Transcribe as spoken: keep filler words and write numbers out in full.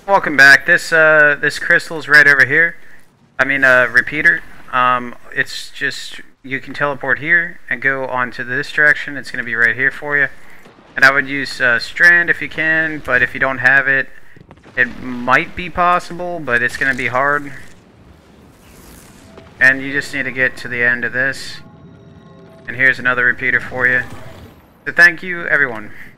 Welcome back. This uh, this crystal's right over here. I mean, uh, repeater. Um, it's just you can teleport here and go onto this direction. It's going to be right here for you. And I would use uh, Strand if you can, but if you don't have it, it might be possible, but it's going to be hard. And you just need to get to the end of this. And here's another repeater for you. So thank you, everyone.